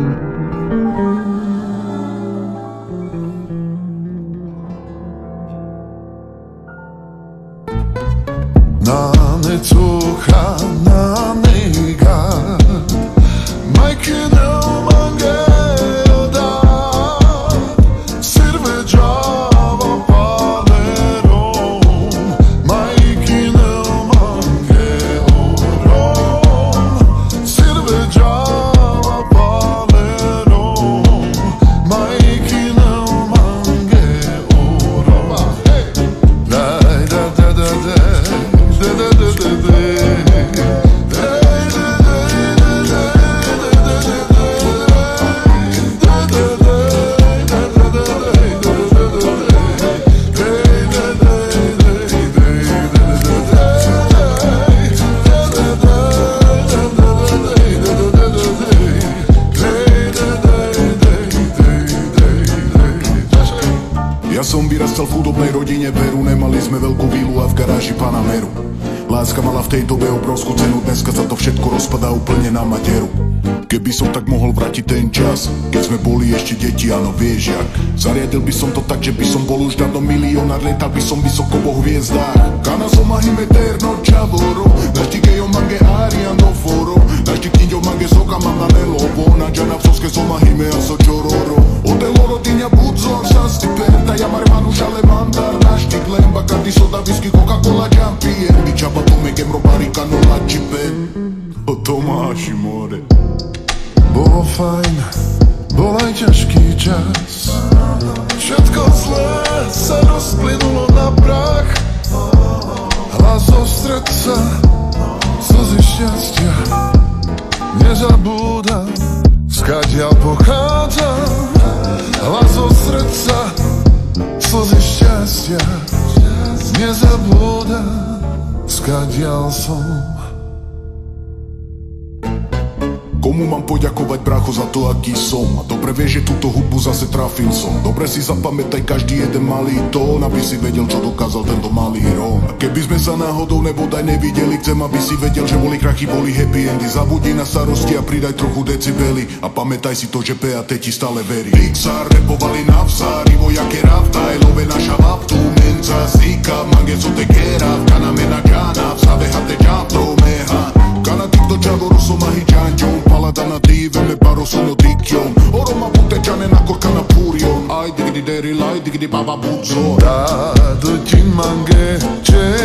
Nane tuha naniga Majkine umange oda Sirve java palerom Majkine umange orom Sirve java palerom Majkine umange orom Dai da da da da Ja som vyrastal v chudobnej rodine Peru, nemali sme veľkú vilu a v garáži Panameru. Láska mala v tej dobe obrovskú cenu, dneska sa to všetko rozpadá úplne na materu. Keby som tak mohol vrátiť ten čas, keď sme boli ešte deti, áno vieš jak. Zariadil by som to tak, že by som bol už dávno milionár, letal by som vysoko po hviezdách. Kana som ahim eterno čavoro, našti gejo mange ariando foro, našti kinjo mange soka mam na nelovo, na džana v soske som ahime a so čororo. Ode loro tinja budzo, šasti perta, ja marmanu šale mandar, našti glemba, kardi soda, whisky, Coca-Cola, jumpy, erbi čapa to megem robarika, no lačipe. O Tomáši more. Bolo fajn, bol aj ťažký čas. Všetko zlé sa rozplynulo na prach. Hlas zo srdca, slzy šťastia. Nezabúdam, skadiaľ pochádzam. Hlas zo srdca, slzy šťastia. Nezabúdam, skadiaľ som. Komu mám poďakovať, brácho, za to, aký som? A dobre vieš, že túto hudbu zase trafil som. Dobre si zapamätaj každý jeden malý tón, aby si vedel, čo dokázal tento malý Róm. A keby sme sa náhodou nebodaj nevideli, chcem, aby si vedel, že boli krachy, boli happy endy. Zabudni na starosti a pridaj trochu decibely. A pamätaj si to, že PAT ti stále verí. Pixar, repovali navzári, vojake ravtaj, love naša vaptu, menca, zika, mange co te kera, kaname na džana, vsave hate džapro, meha. Kana tikto čavoro somahi džanđom, palada na diveme paro sono dikjom, oroma putečane na korkana purion, aj digdi deri laj, digdi baba budzo. Dado ti mange,